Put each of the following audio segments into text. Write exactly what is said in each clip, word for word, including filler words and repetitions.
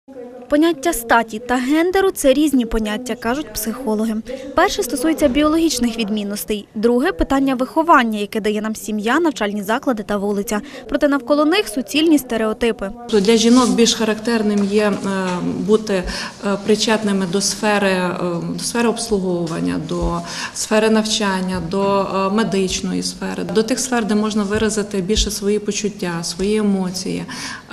Поняття статі та гендеру – це різні поняття, кажуть психологи. Перше стосується біологічних відмінностей, друге – питання виховання, яке дає нам сім'я, навчальні заклади та вулиця. Проте навколо них суцільні стереотипи. Для жінок більш характерним є бути причетними до сфери, до сфери обслуговування, до сфери навчання, до медичної сфери, до тих сфер, де можна виразити більше свої почуття, свої емоції.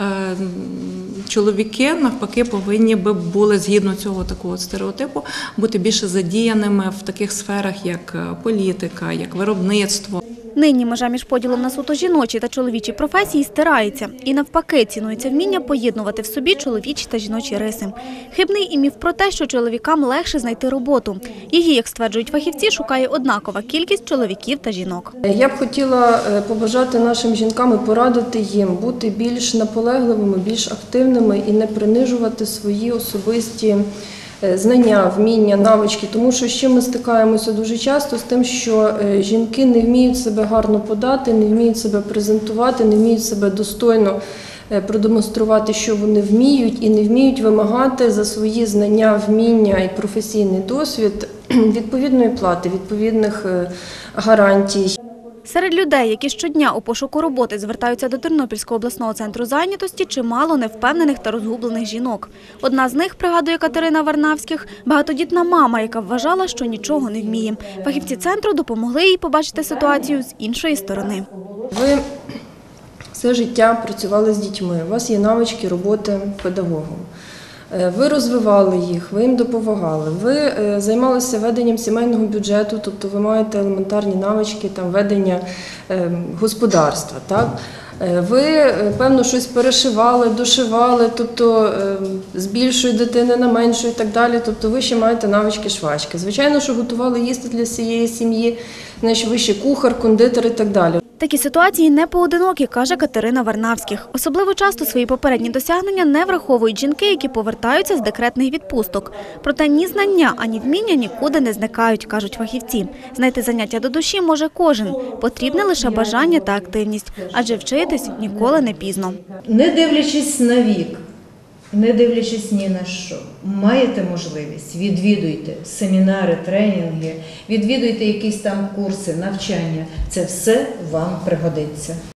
Чоловіки, навпаки, повинні би були, згідно цього такого стереотипу, бути більше задіяними в таких сферах, як політика, як виробництво. Нині межа між поділом на суто жіночі та чоловічі професії стирається. І навпаки, цінується вміння поєднувати в собі чоловічі та жіночі риси. Хибний і міф про те, що чоловікам легше знайти роботу. Її, як стверджують фахівці, шукає однакова кількість чоловіків та жінок. Я б хотіла побажати нашим жінкам і порадити їм бути більш наполегливими, більш активними і не принижувати свої особисті знання, вміння, навички, тому що ще ми стикаємося дуже часто з тим, що жінки не вміють себе гарно подати, не вміють себе презентувати, не вміють себе достойно продемонструвати, що вони вміють, і не вміють вимагати за свої знання, вміння і професійний досвід відповідної плати, відповідних гарантій. Серед людей, які щодня у пошуку роботи звертаються до Тернопільського обласного центру зайнятості, чимало невпевнених та розгублених жінок. Одна з них, пригадує Катерина Варнавських, багатодітна мама, яка вважала, що нічого не вміє. Фахівці центру допомогли їй побачити ситуацію з іншої сторони. Ви все життя працювали з дітьми, у вас є навички роботи педагогом. Ви розвивали їх, ви їм допомагали, ви займалися веденням сімейного бюджету, тобто ви маєте елементарні навички там, ведення господарства. Так? Ви, певно, щось перешивали, дошивали, тобто з більшої дитини на меншу і так далі, тобто ви ще маєте навички швачки. Звичайно, що готували їсти для всієї сім'ї, значить, ви ще кухар, кондитер і так далі. Такі ситуації не поодинокі, каже Катерина Варнавських. Особливо часто свої попередні досягнення не враховують жінки, які повертаються з декретних відпусток. Проте ні знання, ані вміння нікуди не зникають, кажуть фахівці. Знайти заняття до душі може кожен. Потрібне лише бажання та активність, адже вчитись ніколи не пізно. Не дивлячись на вік, не дивлячись ні на що, маєте можливість, відвідуйте семінари, тренінги, відвідуйте якісь там курси, навчання. Це все вам пригодиться.